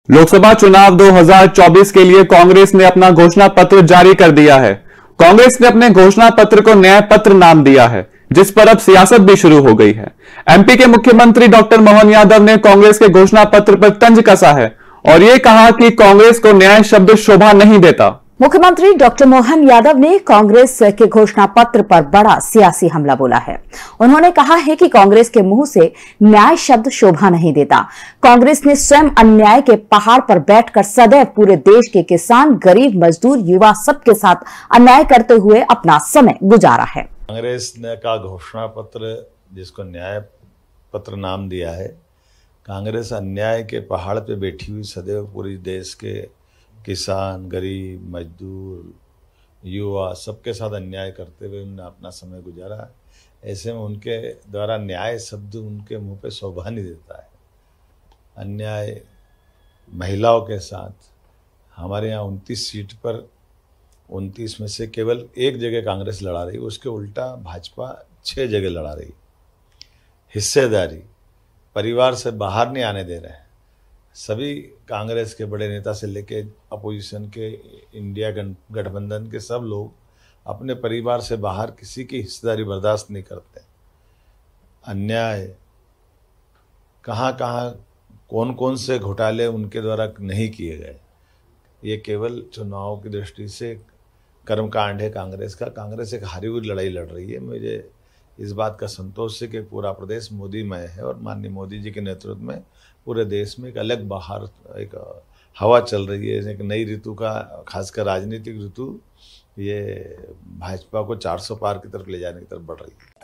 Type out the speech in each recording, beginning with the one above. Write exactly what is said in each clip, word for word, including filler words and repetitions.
लोकसभा चुनाव दो हज़ार चौबीस के लिए कांग्रेस ने अपना घोषणा पत्र जारी कर दिया है। कांग्रेस ने अपने घोषणा पत्र को न्याय पत्र नाम दिया है, जिस पर अब सियासत भी शुरू हो गई है। एमपी के मुख्यमंत्री डॉक्टर मोहन यादव ने कांग्रेस के घोषणा पत्र पर तंज कसा है और यह कहा कि कांग्रेस को न्याय शब्द शोभा नहीं देता। मुख्यमंत्री डॉक्टर मोहन यादव ने कांग्रेस के घोषणा पत्र पर बड़ा सियासी हमला बोला है। उन्होंने कहा है कि कांग्रेस के मुंह से न्याय शब्द शोभा नहीं देता। कांग्रेस ने स्वयं अन्याय के पहाड़ पर बैठकर सदैव पूरे देश के किसान, गरीब, मजदूर, युवा सबके साथ अन्याय करते हुए अपना समय गुजारा है। कांग्रेस ने का घोषणा पत्र, जिसको न्याय पत्र नाम दिया है, कांग्रेस अन्याय के पहाड़ पे बैठी हुई सदैव पूरी देश के किसान, गरीब, मजदूर, युवा सबके साथ अन्याय करते हुए उन्होंने अपना समय गुजारा। ऐसे में उनके द्वारा न्याय शब्द उनके मुंह पे शोभा नहीं देता है। अन्याय महिलाओं के साथ हमारे यहाँ उनतीस सीट पर उनतीस में से केवल एक जगह कांग्रेस लड़ा रही, उसके उल्टा भाजपा छः जगह लड़ा रही। हिस्सेदारी, परिवार से बाहर नहीं आने दे रहे हैं। सभी कांग्रेस के बड़े नेता से लेके अपोजिशन के, इंडिया गठबंधन के सब लोग अपने परिवार से बाहर किसी की हिस्सेदारी बर्दाश्त नहीं करते। अन्याय कहाँ कहाँ कौन कौन से घोटाले उनके द्वारा नहीं किए गए, ये केवल चुनाव की दृष्टि से कर्मकांड है कांग्रेस का। कांग्रेस एक हारी हुई लड़ाई लड़ रही है। मुझे इस बात का संतोष है कि पूरा प्रदेश मोदीमय है और माननीय मोदी जी के नेतृत्व में पूरे देश में एक अलग बाहर एक हवा चल रही है। एक नई ऋतु का, खासकर राजनीतिक ऋतु, ये भाजपा को चार सौ पार की तरफ ले जाने की तरफ बढ़ रही है।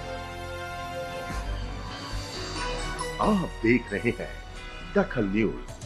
आप देख रहे हैं दखल न्यूज।